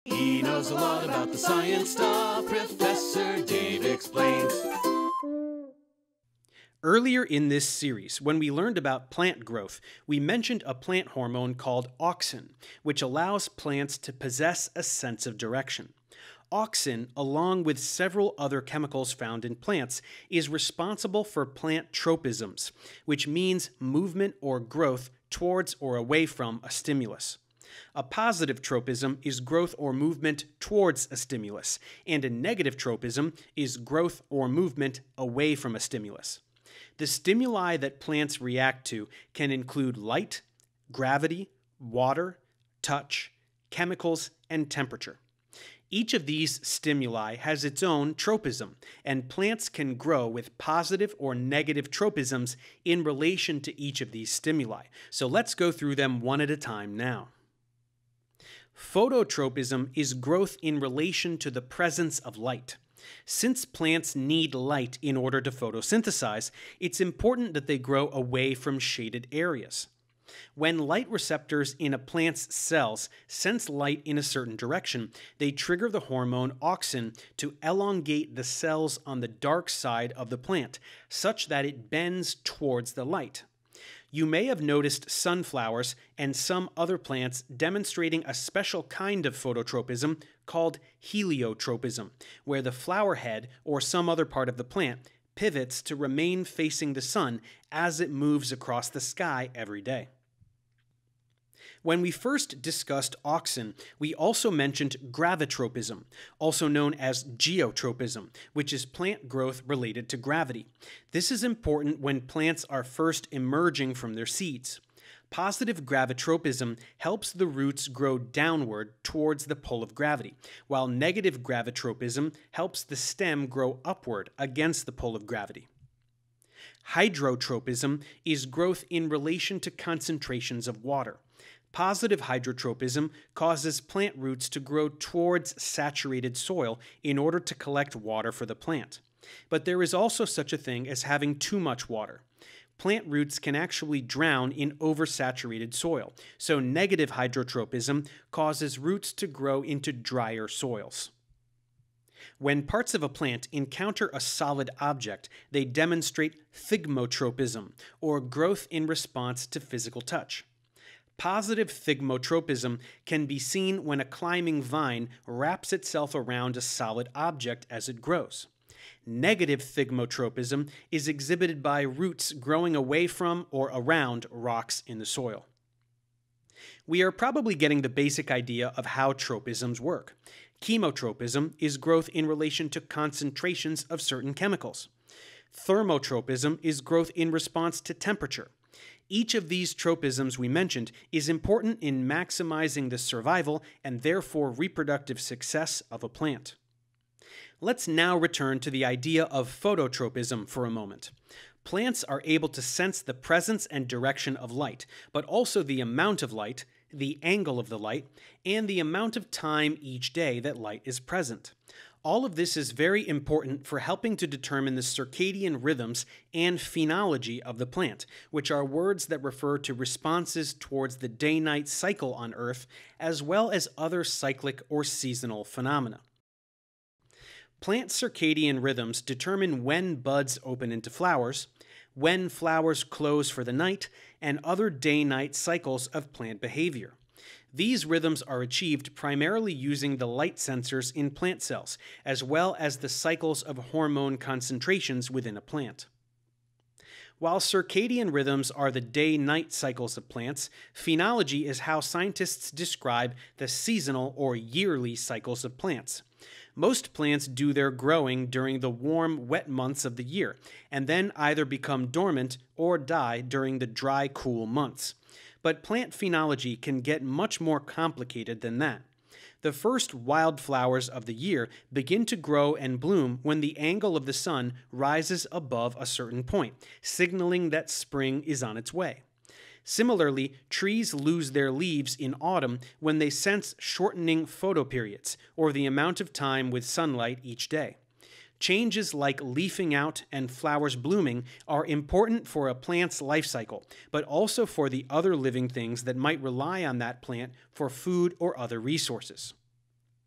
He knows a lot about the science stuff. Professor Dave explains. Earlier in this series, when we learned about plant growth, we mentioned a plant hormone called auxin, which allows plants to possess a sense of direction. Auxin, along with several other chemicals found in plants, is responsible for plant tropisms, which means movement or growth towards or away from a stimulus. A positive tropism is growth or movement towards a stimulus, and a negative tropism is growth or movement away from a stimulus. The stimuli that plants react to can include light, gravity, water, touch, chemicals, and temperature. Each of these stimuli has its own tropism, and plants can grow with positive or negative tropisms in relation to each of these stimuli. So let's go through them one at a time now. Phototropism is growth in relation to the presence of light. Since plants need light in order to photosynthesize, it's important that they grow away from shaded areas. When light receptors in a plant's cells sense light in a certain direction, they trigger the hormone auxin to elongate the cells on the dark side of the plant, such that it bends towards the light. You may have noticed sunflowers and some other plants demonstrating a special kind of phototropism called heliotropism, where the flower head or some other part of the plant pivots to remain facing the sun as it moves across the sky every day. When we first discussed auxin, we also mentioned gravitropism, also known as geotropism, which is plant growth related to gravity. This is important when plants are first emerging from their seeds. Positive gravitropism helps the roots grow downward towards the pull of gravity, while negative gravitropism helps the stem grow upward against the pull of gravity. Hydrotropism is growth in relation to concentrations of water. Positive hydrotropism causes plant roots to grow towards saturated soil in order to collect water for the plant. But there is also such a thing as having too much water. Plant roots can actually drown in oversaturated soil, so negative hydrotropism causes roots to grow into drier soils. When parts of a plant encounter a solid object, they demonstrate thigmotropism, or growth in response to physical touch. Positive thigmotropism can be seen when a climbing vine wraps itself around a solid object as it grows. Negative thigmotropism is exhibited by roots growing away from or around rocks in the soil. We are probably getting the basic idea of how tropisms work. Chemotropism is growth in relation to concentrations of certain chemicals. Thermotropism is growth in response to temperature. Each of these tropisms we mentioned is important in maximizing the survival and therefore reproductive success of a plant. Let's now return to the idea of phototropism for a moment. Plants are able to sense the presence and direction of light, but also the amount of light, the angle of the light, and the amount of time each day that light is present. All of this is very important for helping to determine the circadian rhythms and phenology of the plant, which are words that refer to responses towards the day-night cycle on Earth, as well as other cyclic or seasonal phenomena. Plant circadian rhythms determine when buds open into flowers, when flowers close for the night, and other day-night cycles of plant behavior. These rhythms are achieved primarily using the light sensors in plant cells, as well as the cycles of hormone concentrations within a plant. While circadian rhythms are the day-night cycles of plants, phenology is how scientists describe the seasonal or yearly cycles of plants. Most plants do their growing during the warm, wet months of the year, and then either become dormant or die during the dry, cool months. But plant phenology can get much more complicated than that. The first wildflowers of the year begin to grow and bloom when the angle of the sun rises above a certain point, signaling that spring is on its way. Similarly, trees lose their leaves in autumn when they sense shortening photoperiods, or the amount of time with sunlight each day. Changes like leafing out and flowers blooming are important for a plant's life cycle, but also for the other living things that might rely on that plant for food or other resources.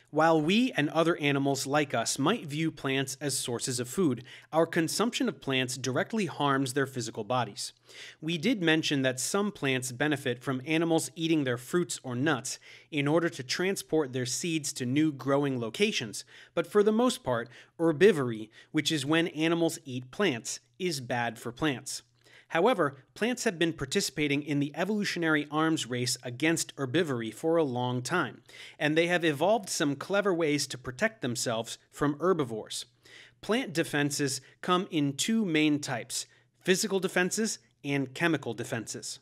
While we and other animals like us might view plants as sources of food, our consumption of plants directly harms their physical bodies. We did mention that some plants benefit from animals eating their fruits or nuts in order to transport their seeds to new growing locations, but for the most part, herbivory, which is when animals eat plants, is bad for plants. However, plants have been participating in the evolutionary arms race against herbivory for a long time, and they have evolved some clever ways to protect themselves from herbivores. Plant defenses come in two main types: physical defenses and chemical defenses.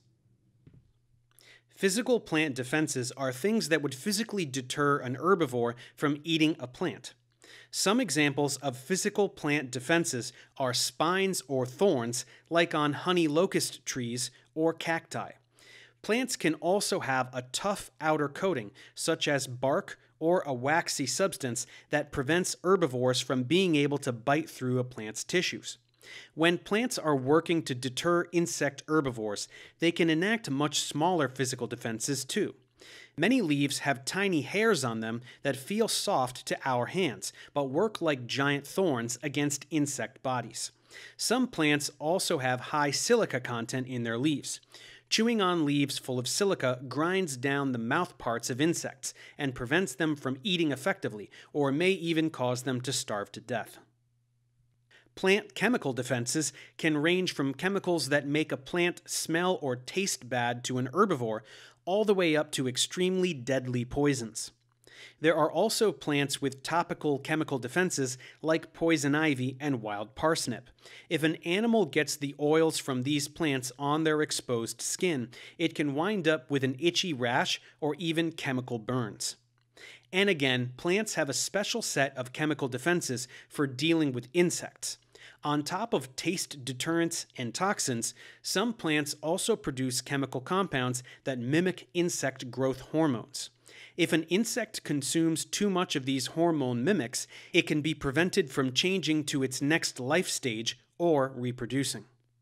Physical plant defenses are things that would physically deter an herbivore from eating a plant. Some examples of physical plant defenses are spines or thorns, like on honey locust trees or cacti. Plants can also have a tough outer coating, such as bark or a waxy substance that prevents herbivores from being able to bite through a plant's tissues. When plants are working to deter insect herbivores, they can enact much smaller physical defenses too. Many leaves have tiny hairs on them that feel soft to our hands, but work like giant thorns against insect bodies. Some plants also have high silica content in their leaves. Chewing on leaves full of silica grinds down the mouth parts of insects and prevents them from eating effectively, or may even cause them to starve to death. Plant chemical defenses can range from chemicals that make a plant smell or taste bad to an herbivore, all the way up to extremely deadly poisons. There are also plants with topical chemical defenses like poison ivy and wild parsnip. If an animal gets the oils from these plants on their exposed skin, it can wind up with an itchy rash or even chemical burns. And again, plants have a special set of chemical defenses for dealing with insects. On top of taste deterrents and toxins, some plants also produce chemical compounds that mimic insect growth hormones. If an insect consumes too much of these hormone mimics, it can be prevented from changing to its next life stage or reproducing.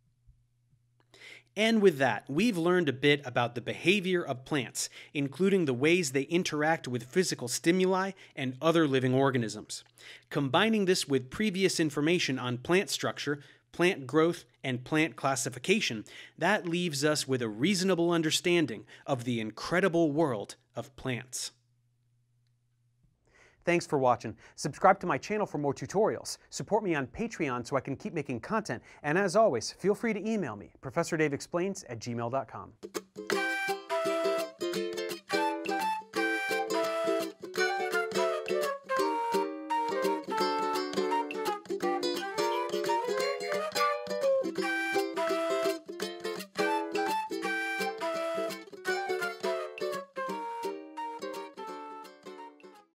And with that, we've learned a bit about the behavior of plants, including the ways they interact with physical stimuli and other living organisms. Combining this with previous information on plant structure, plant growth, and plant classification, that leaves us with a reasonable understanding of the incredible world of plants. Thanks for watching. Subscribe to my channel for more tutorials. Support me on Patreon so I can keep making content. And as always, feel free to email me, ProfessorDaveExplains@gmail.com.